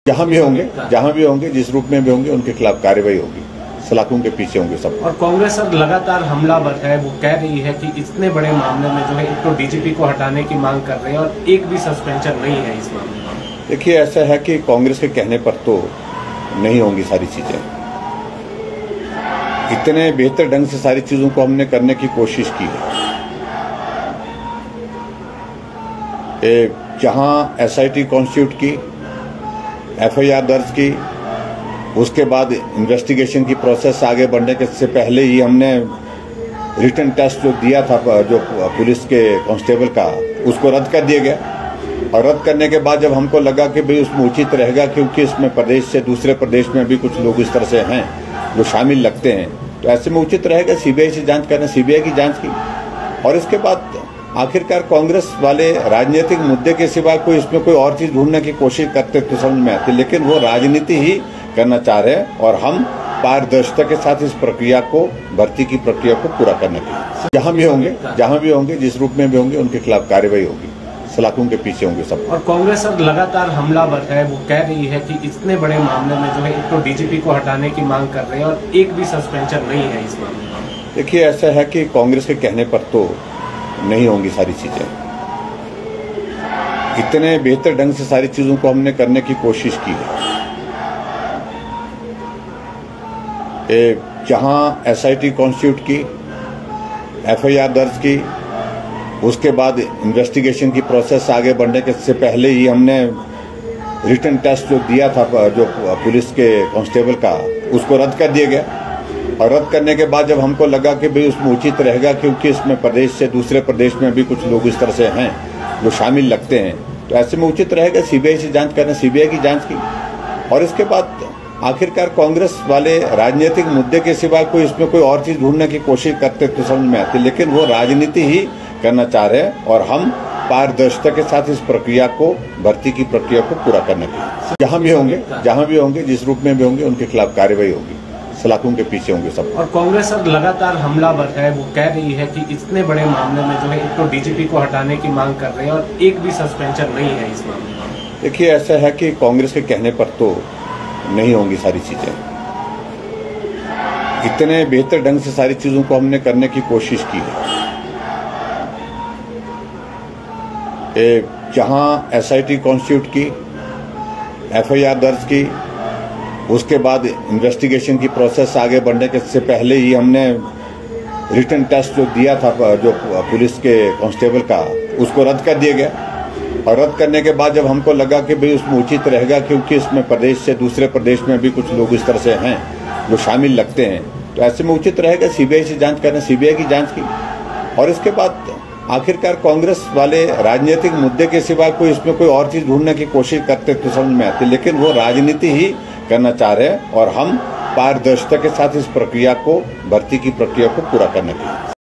जहां भी होंगे जिस रूप में भी होंगे उनके खिलाफ कार्रवाई होगी, सलाखों के पीछे होंगे सब। और कांग्रेस अब लगातार हमलावर है, वो कह रही है कि इतने बड़े मामले में जो है एक तो डीजीपी को हटाने की मांग कर रहे हैं और एक भी सस्पेंशन नहीं है इस मामले में। देखिए, ऐसा है कि कांग्रेस के कहने पर तो नहीं होंगी सारी चीजें। इतने बेहतर ढंग से सारी चीजों को हमने करने की कोशिश की है। जहां एसआईटी कॉन्स्टिट्यूट की, एफआईआर दर्ज की, उसके बाद इन्वेस्टिगेशन की प्रोसेस आगे बढ़ने के से पहले ही हमने रिटन टेस्ट जो दिया था जो पुलिस के कांस्टेबल का, उसको रद्द कर दिया गया। और रद्द करने के बाद जब हमको लगा कि भाई उसमें उचित रहेगा, क्योंकि इसमें प्रदेश से दूसरे प्रदेश में भी कुछ लोग इस तरह से हैं जो शामिल लगते हैं, तो ऐसे में उचित रहेगा सीबीआई से जांच करना। सीबीआई की जांच की और इसके बाद आखिरकार कांग्रेस वाले राजनीतिक मुद्दे के सिवा कोई इसमें कोई और चीज ढूंढने की कोशिश करते तो समझ में आती, लेकिन वो राजनीति ही करना चाह रहे हैं और हम पारदर्शिता के साथ इस प्रक्रिया को, भर्ती की प्रक्रिया को पूरा करने के जहां भी होंगे जिस रूप में भी होंगे उनके खिलाफ कार्रवाई होगी, सलाखों के पीछे होंगे सब। और कांग्रेस अब लगातार हमलावर है, वो कह रही है कि इतने बड़े मामले में जो है एक तो डीजीपी को हटाने की मांग कर रहे हैं और एक भी सस्पेंशन नहीं है इस मामले में। देखिए, ऐसा है कि कांग्रेस के कहने पर तो नहीं होंगी सारी चीजें। इतने बेहतर ढंग से सारी चीजों को हमने करने की कोशिश की है। जहां एसआईटी कॉन्स्टिट्यूट की, एफआईआर दर्ज की, उसके बाद इन्वेस्टिगेशन की प्रोसेस आगे बढ़ने के से पहले ही हमने रिटन टेस्ट जो दिया था जो पुलिस के कांस्टेबल का, उसको रद्द कर दिया गया। और रद्द करने के बाद जब हमको लगा कि भाई उसमें उचित रहेगा, क्योंकि इसमें प्रदेश से दूसरे प्रदेश में भी कुछ लोग इस तरह से हैं जो शामिल लगते हैं, तो ऐसे में उचित रहेगा सीबीआई से जांच करना। सीबीआई की जांच की और इसके बाद आखिरकार कांग्रेस वाले राजनीतिक मुद्दे के सिवा कोई इसमें कोई और चीज ढूंढने की कोशिश करते तो समझ में आती, लेकिन वो राजनीति ही करना चाह रहे हैं और हम पारदर्शिता के साथ इस प्रक्रिया को, भर्ती की प्रक्रिया को पूरा करने के जहां भी होंगे जिस रूप में भी होंगे उनके खिलाफ कार्रवाई होगी, सलाखों के पीछे होंगे सब। और कांग्रेस अब लगातार हमलावर है, वो कह रही है कि इतने बड़े मामले में जो है एक तो डीजीपी को हटाने की मांग कर रहे हैं और एक भी सस्पेंशन नहीं है इस मामले में। देखिए, ऐसा है कि कांग्रेस के कहने पर तो नहीं होंगी सारी चीजें। इतने बेहतर ढंग से सारी चीजों को हमने करने की कोशिश की है। जहां एसआईटी कॉन्स्टिट्यूट की, एफआईआर दर्ज की, उसके बाद इन्वेस्टिगेशन की प्रोसेस आगे बढ़ने के से पहले ही हमने रिटन टेस्ट जो दिया था जो पुलिस के कांस्टेबल का, उसको रद्द कर दिया गया। और रद्द करने के बाद जब हमको लगा कि भाई उसमें उचित रहेगा, क्योंकि इसमें प्रदेश से दूसरे प्रदेश में भी कुछ लोग इस तरह से हैं जो शामिल लगते हैं, तो ऐसे में उचित रहेगा सीबीआई से जांच करना। सीबीआई की जांच की और इसके बाद आखिरकार कांग्रेस वाले राजनीतिक मुद्दे के सिवा कोई इसमें कोई और चीज ढूंढने की कोशिश करते तो समझ में आती, लेकिन वो राजनीति ही करना चाह रहे हैं और हम पारदर्शिता के साथ इस प्रक्रिया को, भर्ती की प्रक्रिया को पूरा करने के